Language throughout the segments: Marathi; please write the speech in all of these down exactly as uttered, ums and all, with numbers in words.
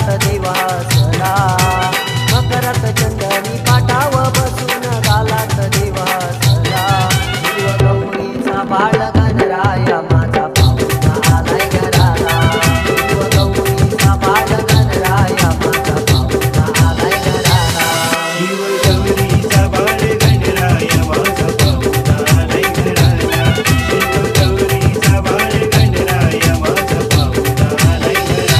गालात देव हसला, मकरात चंदनी पाटाव बसून गालात देव हसला. शिवगौरीचा बाळ गणराया माझा पाहुणा आलाय घराला, शिवगौरीचा बाळ गणराया माझा पाहुणा आलाय घराला. शिवगौरीचा बाळ गणराया माझा पाहुणा आलाय घराला, शिवगौरीचा बाळ गणराया माझा पाहुणा आलाय घराला.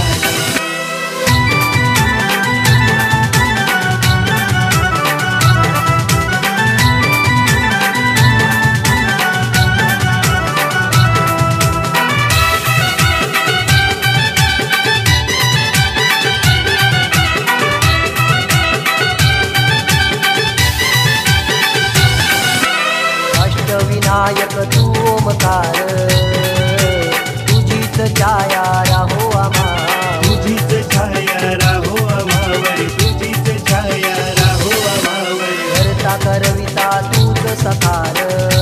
अष्टविनायक तू ओमकार, तुझीच छाया राहो आम्हा, तुझीच छाया राहो आम्हावर, तुझीच छाया राहो आम्हावर. करता करविता तूच सकार,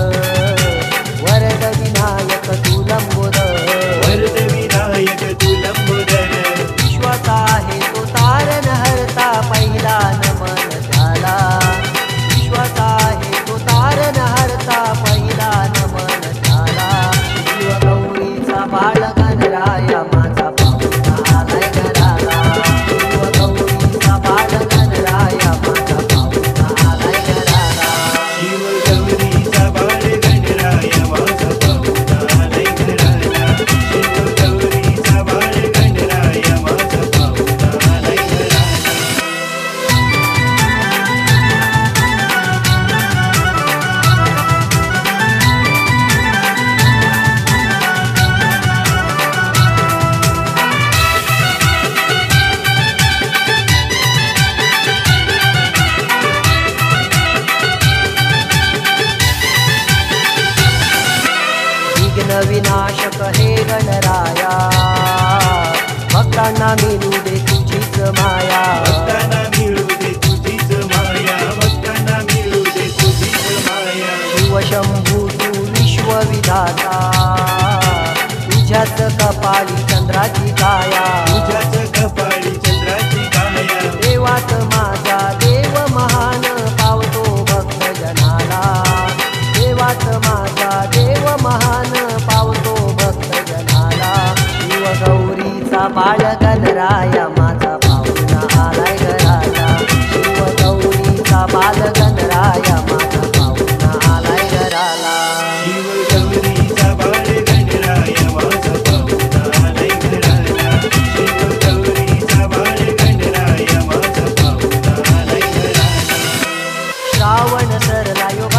वरद विनायक तू लंबोदर, वरद विनायक तू लंबोदर. विश्वाचा आहे तो तारण हरता पहिला नमन झाला, विश्वाचा आहे तो तारण हरता पहिला नमन झाला. शिवगौरीचा बाळ गणराया माझा पाहुणा आलाय घराला, शिवगौरीचा बाळ गणराया माझा पाहुणा आलाय घराला. शिवगौरीचा बाळ गणराया माझा पाहुणा आलाय घराला, शिवगौरीचा बाळ गणराया माझा पाहुणा आलाय घराला. विघ्न विनाशक हे गणराया, भक्तांना मिळू दे तुझीच माया, भक्तांना मिळू दे तुझीच माया, भक्तांना मिळू दे तुझीच माया. शिवशंभू तू विश्वविधाता, तुझ्याच कपाळी चंद्राची काया, तुझ्याच कपाळी चंद्राची काया. देवात माझा देव महान पावतो भक्त जनाला, देवात माझा देव महान पावतो भक्त जनाला. शिवगौरीचा बाळ गणराया माझा पाहुणा आलाय घराला, शिवगौरीचा बाळ गणराया माझा पाहुणा आलाय घराला. शिवगौरीचा बाळ गणराया माझा पाहुणा आलाय घराला, शिवगौरीचा बाळ गणराया माझा पाहुणा आलाय घराला. श्रावण सरला यो